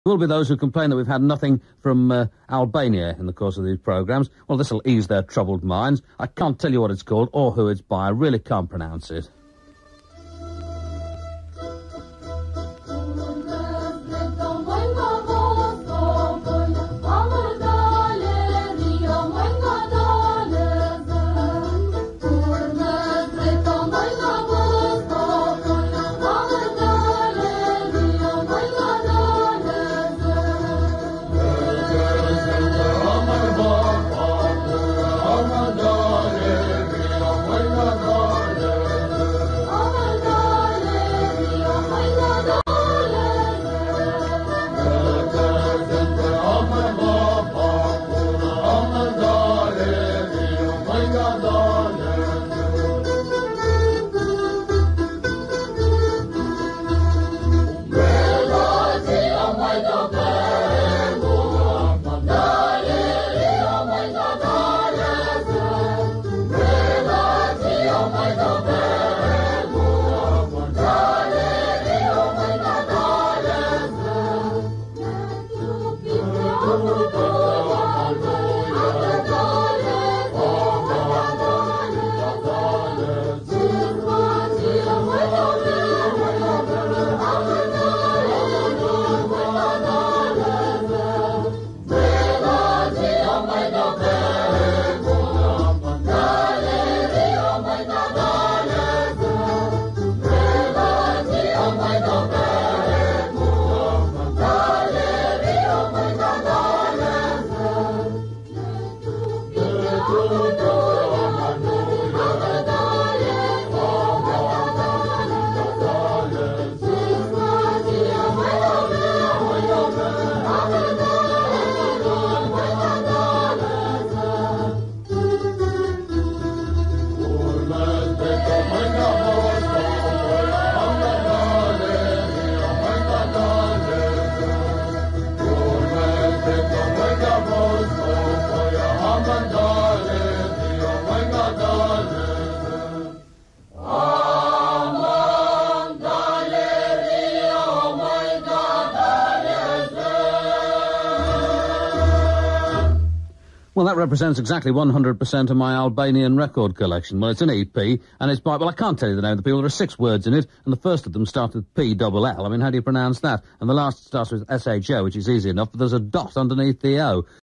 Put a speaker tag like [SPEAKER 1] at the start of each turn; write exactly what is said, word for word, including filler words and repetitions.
[SPEAKER 1] There will be those who complain that we've had nothing from uh, Albania in the course of these programmes. Well, this will ease their troubled minds. I can't tell you what it's called or who it's by. I really can't pronounce it. Well, that represents exactly one hundred percent of my Albanian record collection. Well, it's an E P, and it's by... Well, I can't tell you the name of the people. There are six words in it, and the first of them starts with P double L. I mean, how do you pronounce that? And the last starts with S H O, which is easy enough, but there's a dot underneath the O.